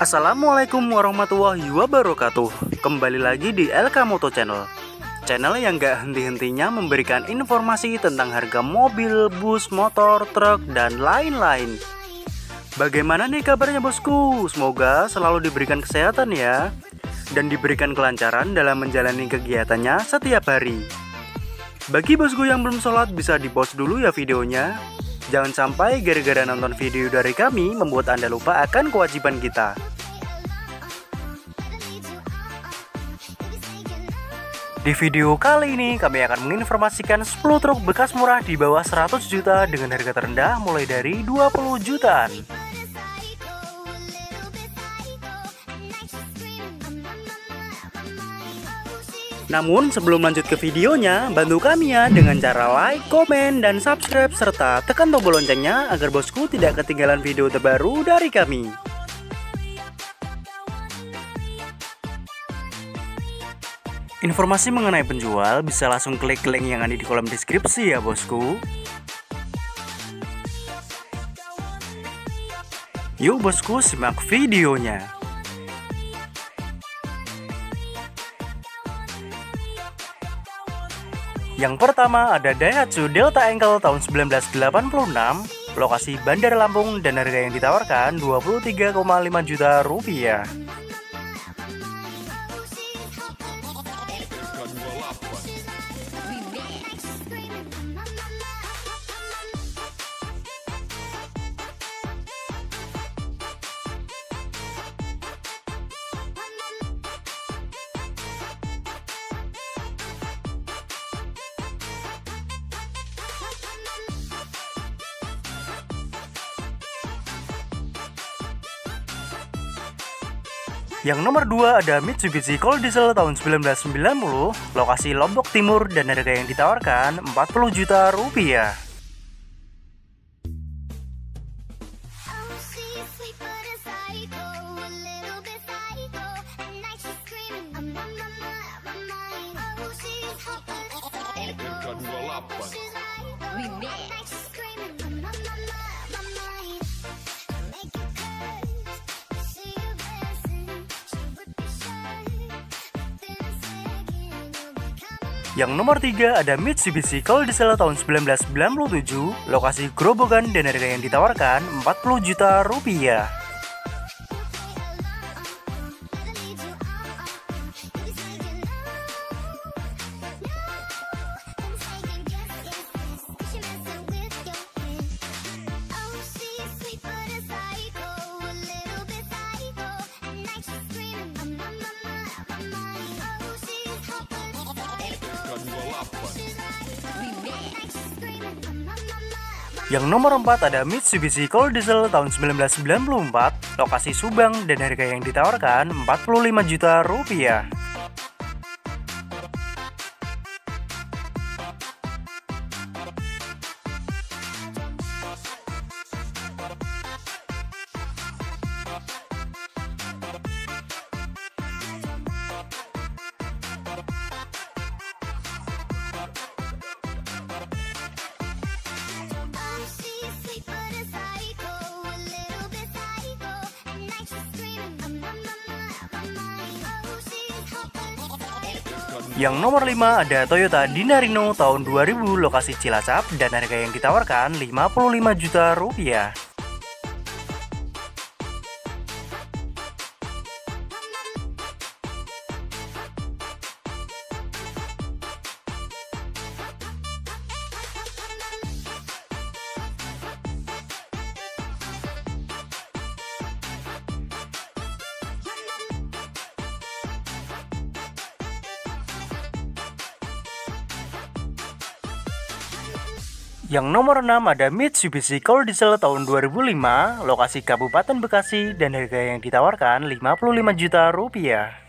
Assalamualaikum warahmatullahi wabarakatuh. Kembali lagi di LK Moto Channel. Channel yang gak henti-hentinya memberikan informasi tentang harga mobil, bus, motor, truk, dan lain-lain. Bagaimana nih kabarnya bosku? Semoga selalu diberikan kesehatan ya, dan diberikan kelancaran dalam menjalani kegiatannya setiap hari. Bagi bosku yang belum sholat, bisa di-pause dulu ya videonya. Jangan sampai gara-gara nonton video dari kami membuat Anda lupa akan kewajiban kita. Di video kali ini kami akan menginformasikan 10 truk bekas murah di bawah 100 juta dengan harga terendah mulai dari 20 jutaan. Namun sebelum lanjut ke videonya, bantu kami ya dengan cara like, komen, dan subscribe serta tekan tombol loncengnya agar bosku tidak ketinggalan video terbaru dari kami. Informasi mengenai penjual bisa langsung klik link yang ada di kolom deskripsi ya bosku. Yuk bosku, simak videonya. Yang pertama ada Daihatsu Delta Ankle tahun 1986, lokasi Bandar Lampung dan harga yang ditawarkan 23,5 juta rupiah. Yang nomor 2 ada Mitsubishi Colt Diesel tahun 1990, lokasi Lombok Timur dan harga yang ditawarkan 40 juta rupiah. Yang nomor 3 ada Mitsubishi Colt Diesel tahun 1997, lokasi Grobogan dan harga yang ditawarkan 40 juta rupiah. Yang nomor 4 ada Mitsubishi Colt Diesel tahun 1994, lokasi Subang dan harga yang ditawarkan 45 juta rupiah. Yang nomor 5 ada Toyota Dinarino tahun 2000, lokasi Cilacap dan harga yang ditawarkan 55 juta rupiah. Yang nomor 6 ada Mitsubishi Colt Diesel tahun 2005, lokasi Kabupaten Bekasi dan harga yang ditawarkan 55 juta rupiah.